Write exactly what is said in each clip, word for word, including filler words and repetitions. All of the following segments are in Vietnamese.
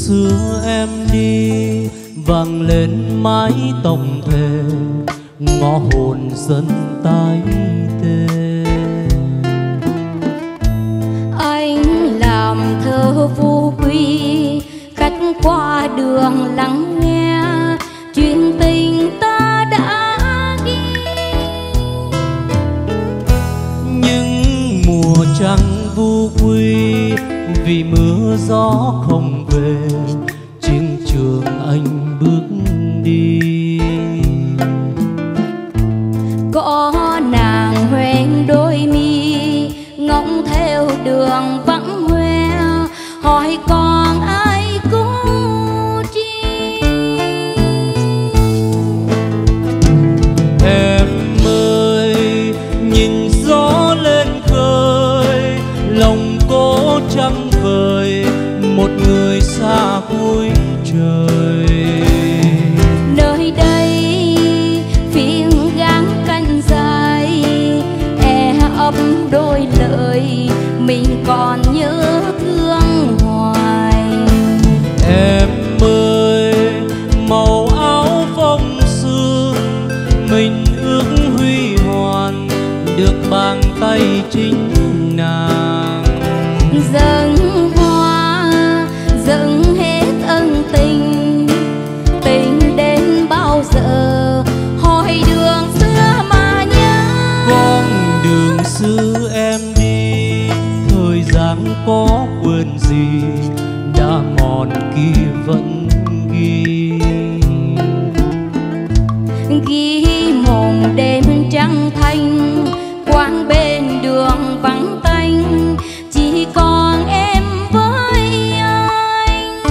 xưa em đi vang lên mái tóc thề, ngõ hồn dần tái tê. Anh làm thơ vô quy, khách qua đường lắng nghe chuyện tình ta đã ghi. Nhưng mùa trăng vô quy vì mưa gió không về, chiến trường anh bước đi. Có nàng hoen đôi mi ngóng theo đường vắng hoe, hỏi còn ai cô chi. Em ơi nhìn gió lên khơi, lòng cố trăng vời một người xa cuối trời. Nơi đây phiên gắng canh dài, e ấp đôi lời mình còn nhớ thương hoài. Em ơi màu áo phong sương, mình ước huy hoàn được bàn tay chính nàng. Dâng hoa dâng hết ân tình, tình đến bao giờ hỏi đường xưa mà nhớ. Con đường xưa em đi, thời gian có quên gì, đã mòn kia vẫn ghi. Ghi mộng đêm trăng thanh, quán bên đường vắng tanh, chỉ còn em với anh.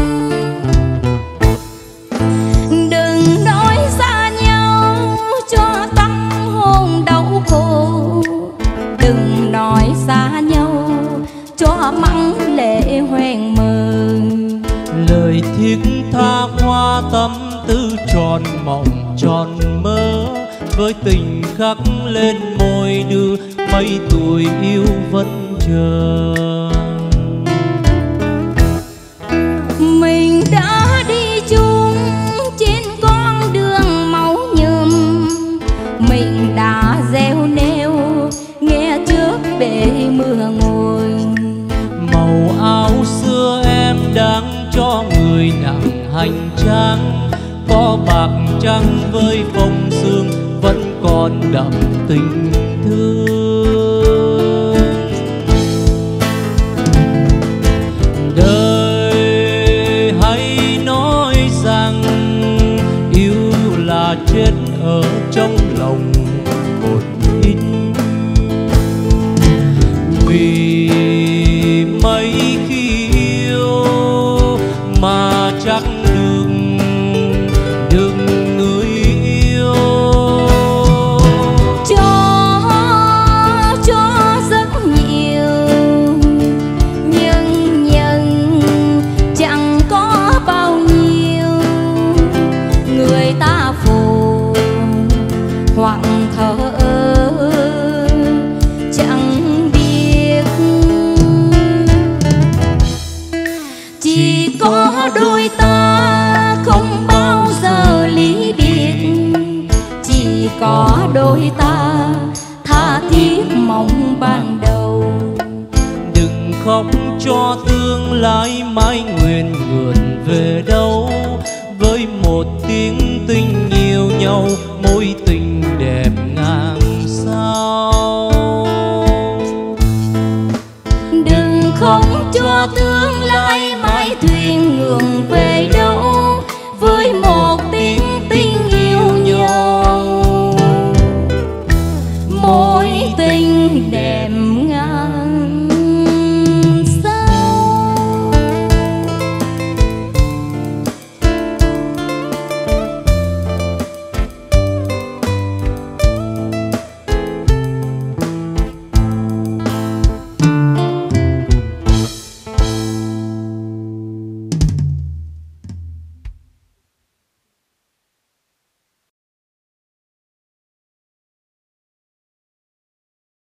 Đừng nói xa nhau cho tâm hồn đau khổ, đừng nói xa nhau cho mắng lệ hoen mờ. Lời thiết tha hoa tâm tư tròn mộng tròn mơ, với tình khắc lên môi đưa mấy tuổi yêu vẫn chờ. Mình đã đi chung trên con đường máu nhuộm, mình đã gieo neo nghe trước bể mưa ngồi. Màu áo xưa em đang cho người nặng hành trang, có bạc trắng với phong sương vẫn còn đậm tình thương. Đời hãy nói rằng yêu là chết ở trong lòng một ít, vì mấy khi yêu mà chắc đừng đừng người yêu. Cho cho rất nhiều nhưng nhận chẳng có bao nhiêu, người ta phù hoặc thờ ơ chẳng biết. Chỉ có đôi ta không bao giờ ly biệt, chỉ có đôi ta tha thiết mong ban đầu. Đừng khóc cho tương lai mãi nguyện ngượn về đâu, với một tiếng tình yêu nhau mối tình đẹp ngàn sao. Đừng khóc cho tương lai mãi thuyền ngược về đâu.